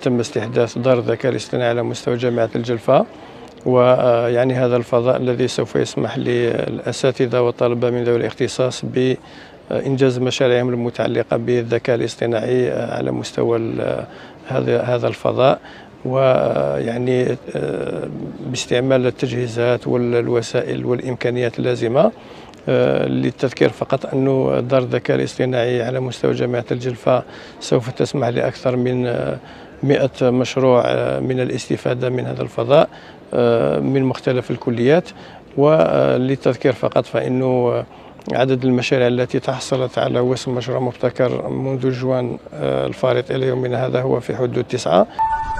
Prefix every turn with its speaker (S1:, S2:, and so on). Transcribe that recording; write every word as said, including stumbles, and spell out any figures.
S1: تم استحداث دار الذكاء الاصطناعي على مستوى جامعة الجلفة، ويعني هذا الفضاء الذي سوف يسمح للأساتذة والطلبة من ذوي الاختصاص بإنجاز مشاريعهم المتعلقة بالذكاء الاصطناعي على مستوى هذا هذا الفضاء، ويعني باستعمال التجهيزات والوسائل والإمكانيات اللازمة. للتذكير فقط أن دار الذكاء الاصطناعي على مستوى جامعة الجلفة سوف تسمح لأكثر من مئة مشروع من الاستفادة من هذا الفضاء من مختلف الكليات. وللتذكير فقط فإنه عدد المشاريع التي تحصلت على وسم مشروع مبتكر منذ جوان الفارط إلى يومنا هذا هو في حدود تسعة.